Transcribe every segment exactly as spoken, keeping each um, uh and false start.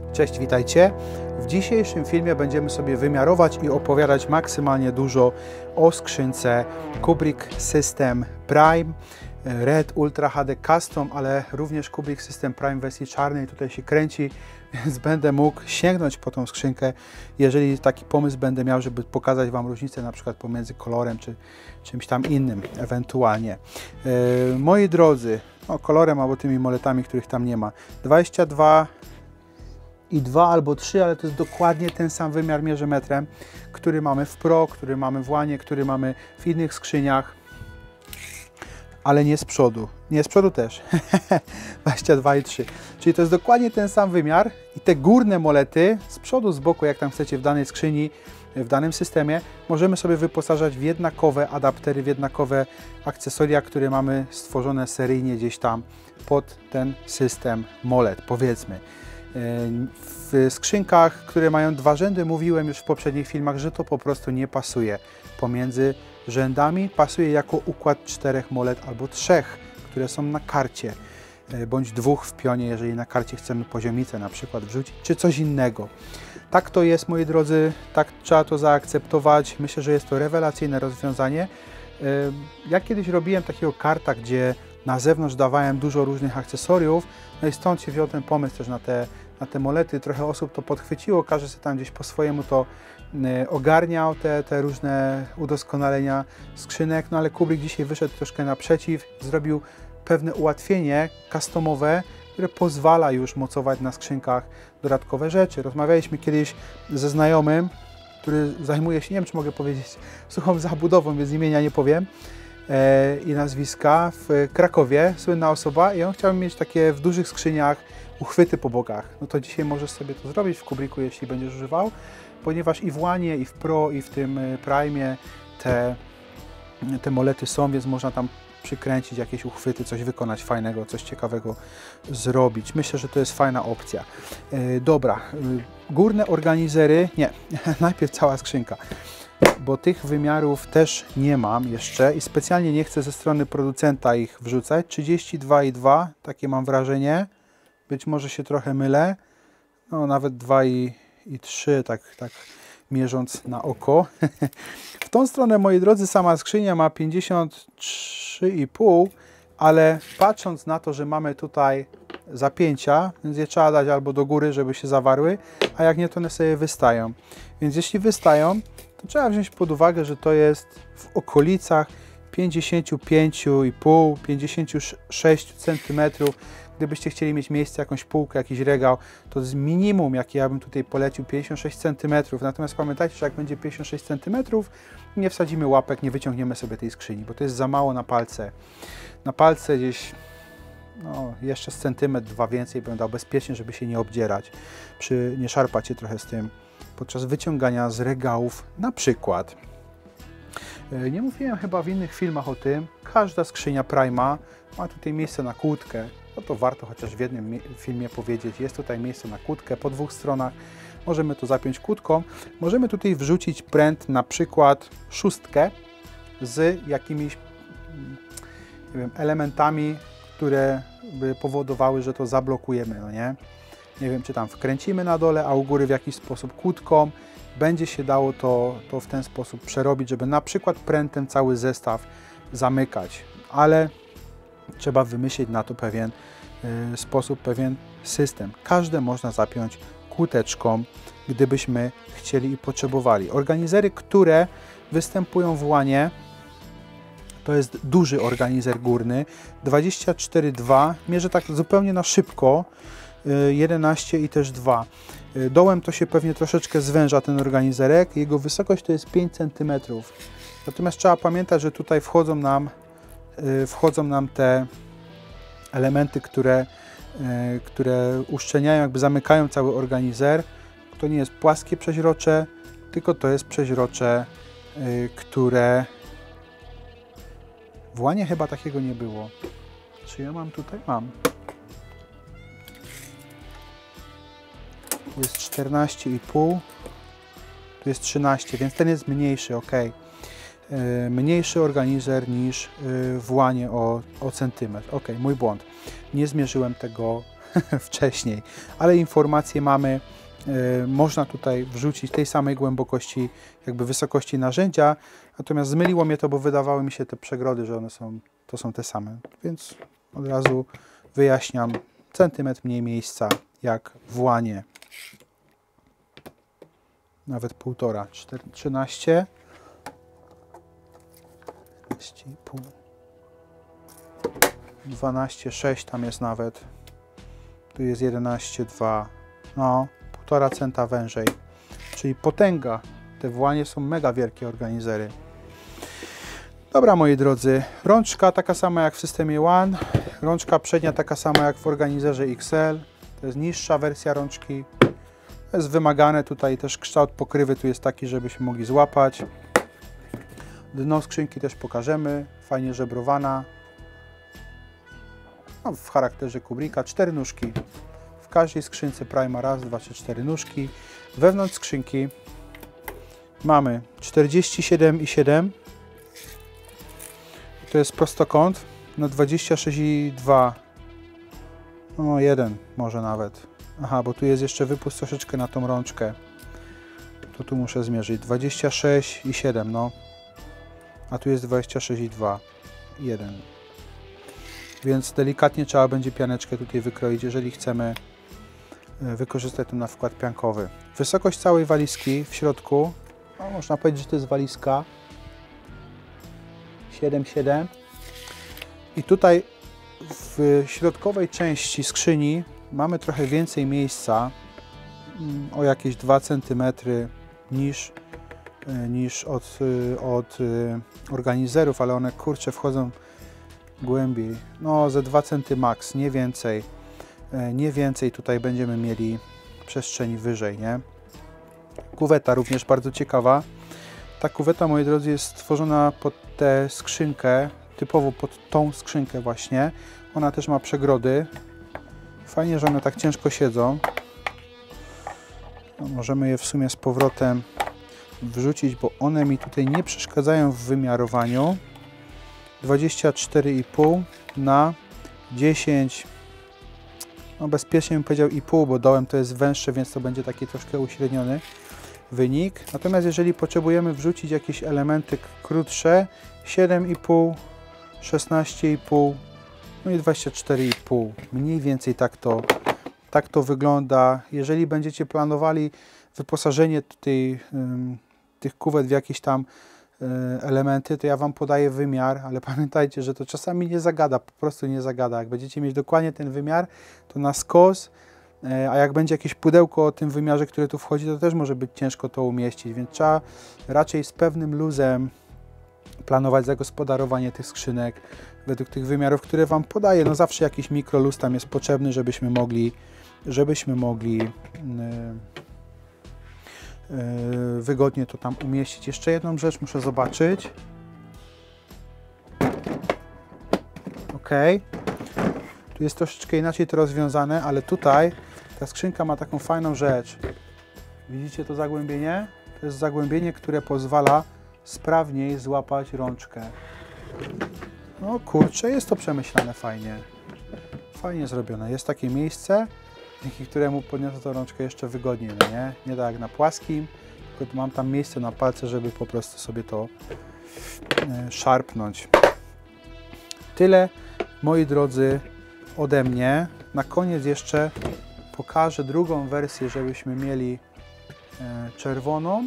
Cześć, witajcie. W dzisiejszym filmie będziemy sobie wymiarować i opowiadać maksymalnie dużo o skrzynce Kubrick System Prime Red Ultra H D Custom, ale również Kubrick System Prime w wersji czarnej tutaj się kręci, więc będę mógł sięgnąć po tą skrzynkę, jeżeli taki pomysł będę miał, żeby pokazać Wam różnicę na przykład pomiędzy kolorem czy czymś tam innym ewentualnie. Yy, moi drodzy, no, kolorem albo tymi moletami, których tam nie ma. dwadzieścia dwa i dwa albo trzy, ale to jest dokładnie ten sam wymiar mierzę metrem, który mamy w Pro, który mamy w One, który mamy w innych skrzyniach, ale nie z przodu. Nie z przodu też. dwadzieścia dwa i trzy. Czyli to jest dokładnie ten sam wymiar i te górne molety z przodu, z boku, jak tam chcecie w danej skrzyni, w danym systemie, możemy sobie wyposażać w jednakowe adaptery, w jednakowe akcesoria, które mamy stworzone seryjnie gdzieś tam pod ten system molet, powiedzmy. W skrzynkach, które mają dwa rzędy, mówiłem już w poprzednich filmach, że to po prostu nie pasuje pomiędzy rzędami, pasuje jako układ czterech molet albo trzech, które są na karcie, bądź dwóch w pionie, jeżeli na karcie chcemy poziomicę na przykład wrzucić, czy coś innego. Tak to jest, moi drodzy, tak trzeba to zaakceptować. Myślę, że jest to rewelacyjne rozwiązanie. Ja kiedyś robiłem takiego karta, gdzie na zewnątrz dawałem dużo różnych akcesoriów, no i stąd się wziął ten pomysł też na te, na te molety. Trochę osób to podchwyciło, każdy sobie tam gdzieś po swojemu to y, ogarniał, te, te różne udoskonalenia skrzynek, no ale Kubrick dzisiaj wyszedł troszkę naprzeciw, zrobił pewne ułatwienie customowe, które pozwala już mocować na skrzynkach dodatkowe rzeczy. Rozmawialiśmy kiedyś ze znajomym, który zajmuje się, nie wiem czy mogę powiedzieć, suchą zabudową, więc imienia nie powiem, i nazwiska, w Krakowie, słynna osoba, i on chciał mieć takie w dużych skrzyniach uchwyty po bokach. No to dzisiaj możesz sobie to zrobić w Kubricku, jeśli będziesz używał, ponieważ i w One, i w Pro, i w tym Prime te, te molety są, więc można tam przykręcić jakieś uchwyty, coś wykonać fajnego, coś ciekawego zrobić. Myślę, że to jest fajna opcja. Yy, dobra, yy, górne organizery, nie, najpierw cała skrzynka, bo tych wymiarów też nie mam jeszcze i specjalnie nie chcę ze strony producenta ich wrzucać. trzydzieści dwa i dwa, takie mam wrażenie, być może się trochę mylę, no nawet dwa i trzy, tak, tak mierząc na oko. W tą stronę, moi drodzy, sama skrzynia ma pięćdziesiąt trzy i pół, ale patrząc na to, że mamy tutaj zapięcia, więc je trzeba dać albo do góry, żeby się zawarły, a jak nie, to one sobie wystają. Więc jeśli wystają, to trzeba wziąć pod uwagę, że to jest w okolicach pięćdziesiąt pięć i pół do pięćdziesięciu sześciu centymetrów. Gdybyście chcieli mieć miejsce, jakąś półkę, jakiś regał, to jest minimum, jakie ja bym tutaj polecił, pięćdziesiąt sześć centymetrów. Natomiast pamiętajcie, że jak będzie pięćdziesiąt sześć centymetrów, nie wsadzimy łapek, nie wyciągniemy sobie tej skrzyni, bo to jest za mało na palce. Na palce gdzieś no, jeszcze z centymetr, dwa więcej bym dał bezpiecznie, żeby się nie obdzierać, przy, nie szarpać się trochę z tym podczas wyciągania z regałów na przykład. Nie mówiłem chyba w innych filmach o tym, każda skrzynia Prima ma tutaj miejsce na kłódkę, no to warto chociaż w jednym filmie powiedzieć, jest tutaj miejsce na kłódkę po dwóch stronach, możemy to zapiąć kłódką, możemy tutaj wrzucić pręt, na przykład szóstkę z jakimiś nie wiem, elementami, które by powodowały, że to zablokujemy, no nie? Nie wiem, czy tam wkręcimy na dole, a u góry w jakiś sposób kłódką. Będzie się dało to, to w ten sposób przerobić, żeby na przykład prętem cały zestaw zamykać, ale trzeba wymyślić na to pewien y, sposób, pewien system. Każde można zapiąć kłódeczką, gdybyśmy chcieli i potrzebowali. Organizery, które występują w One, to jest duży organizer górny, dwadzieścia cztery dwa, mierzę tak zupełnie na szybko, jedenaście i też dwa. Dołem to się pewnie troszeczkę zwęża ten organizerek, jego wysokość to jest pięć centymetrów. Natomiast trzeba pamiętać, że tutaj wchodzą nam, wchodzą nam te elementy, które, które uszczelniają, jakby zamykają cały organizer. To nie jest płaskie przeźrocze, tylko to jest przeźrocze, które w One chyba takiego nie było. Czy ja mam tutaj? Mam. Tu jest czternaście i pół, tu jest trzynaście, więc ten jest mniejszy, ok. Mniejszy organizer niż w One o, o centymetr. Ok, mój błąd. Nie zmierzyłem tego wcześniej, ale informacje mamy. Yy, można tutaj wrzucić tej samej głębokości, jakby wysokości narzędzia, natomiast zmyliło mnie to, bo wydawały mi się te przegrody, że one są, to są te same, więc od razu wyjaśniam, centymetr mniej miejsca jak w łanie, nawet półtora, trzynaście, trzynaście i pół, dwanaście, sześć tam jest nawet, tu jest jedenaście, dwa, no, półtora centa wężej, czyli potęga. Te włanie są mega wielkie organizery. Dobra, moi drodzy, rączka taka sama jak w systemie One, rączka przednia taka sama jak w organizerze X L, to jest niższa wersja rączki, to jest wymagane, tutaj też kształt pokrywy tu jest taki, żebyśmy mogli złapać. Dno skrzynki też pokażemy, fajnie żebrowana, no, w charakterze Kubricka, cztery nóżki. W każdej skrzynce Prima raz, dwa, trzy, cztery nóżki. Wewnątrz skrzynki mamy czterdzieści siedem i siedem. To jest prostokąt na dwadzieścia sześć i dwa. No jeden może nawet. Aha, bo tu jest jeszcze wypust troszeczkę na tą rączkę. To tu muszę zmierzyć. dwadzieścia sześć i siedem, no. A tu jest dwadzieścia sześć i dwa. jeden. Więc delikatnie trzeba będzie pianeczkę tutaj wykroić, jeżeli chcemy wykorzystać ten na wkład piankowy. Wysokość całej walizki w środku, no można powiedzieć, że to jest walizka siedem siedem. I tutaj w środkowej części skrzyni mamy trochę więcej miejsca, o jakieś dwa centymetry niż, niż od, od organizerów, ale one kurczę wchodzą głębiej, no ze dwa centymetry max, nie więcej, nie więcej tutaj będziemy mieli przestrzeni wyżej, nie? Kuweta również bardzo ciekawa. Ta kuweta, moi drodzy, jest stworzona pod tę skrzynkę, typowo pod tą skrzynkę właśnie. Ona też ma przegrody. Fajnie, że one tak ciężko siedzą. No, możemy je w sumie z powrotem wrzucić, bo one mi tutaj nie przeszkadzają w wymiarowaniu. dwadzieścia cztery i pół na dziesięć, no bezpiecznie bym powiedział i pół, bo dołem to jest węższe, więc to będzie taki troszkę uśredniony wynik. Natomiast jeżeli potrzebujemy wrzucić jakieś elementy krótsze, siedem i pół, szesnaście i pół, no i dwadzieścia cztery i pół. Mniej więcej tak to, tak to wygląda. Jeżeli będziecie planowali wyposażenie tutaj, ym, tych kuwet w jakieś tam elementy, to ja Wam podaję wymiar, ale pamiętajcie, że to czasami nie zagada, po prostu nie zagada. Jak będziecie mieć dokładnie ten wymiar, to na skos, a jak będzie jakieś pudełko o tym wymiarze, które tu wchodzi, to też może być ciężko to umieścić, więc trzeba raczej z pewnym luzem planować zagospodarowanie tych skrzynek według tych wymiarów, które Wam podaję. No zawsze jakiś mikroluz tam jest potrzebny, żebyśmy mogli, żebyśmy mogli yy, wygodnie to tam umieścić. Jeszcze jedną rzecz muszę zobaczyć. Ok. Tu jest troszeczkę inaczej to rozwiązane, ale tutaj ta skrzynka ma taką fajną rzecz. Widzicie to zagłębienie? To jest zagłębienie, które pozwala sprawniej złapać rączkę. No kurczę, jest to przemyślane fajnie. Fajnie zrobione. Jest takie miejsce, dzięki któremu podniosę tą rączkę jeszcze wygodniej, no nie? Nie tak jak na płaskim, tylko mam tam miejsce na palce, żeby po prostu sobie to e, szarpnąć. Tyle, moi drodzy, ode mnie. Na koniec jeszcze pokażę drugą wersję, żebyśmy mieli e, czerwoną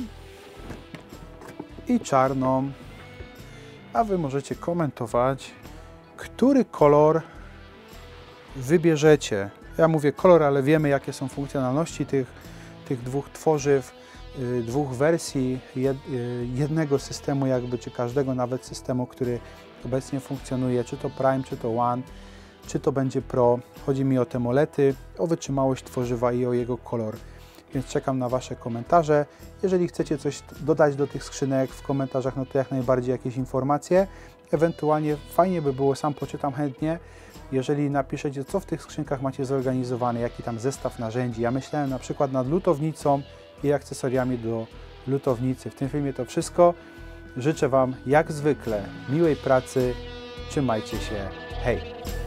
i czarną, a Wy możecie komentować, który kolor wybierzecie. Ja mówię kolor, ale wiemy, jakie są funkcjonalności tych, tych dwóch tworzyw, yy, dwóch wersji, jed, yy, jednego systemu jakby, czy każdego nawet systemu, który obecnie funkcjonuje, czy to Prime, czy to One, czy to będzie Pro. Chodzi mi o te molety, o wytrzymałość tworzywa i o jego kolor. Więc czekam na Wasze komentarze. Jeżeli chcecie coś dodać do tych skrzynek w komentarzach, no to jak najbardziej jakieś informacje. Ewentualnie fajnie by było, sam poczytam chętnie, jeżeli napiszecie, co w tych skrzynkach macie zorganizowane, jaki tam zestaw narzędzi. Ja myślałem na przykład nad lutownicą i akcesoriami do lutownicy. W tym filmie to wszystko. Życzę Wam jak zwykle miłej pracy. Trzymajcie się. Hej!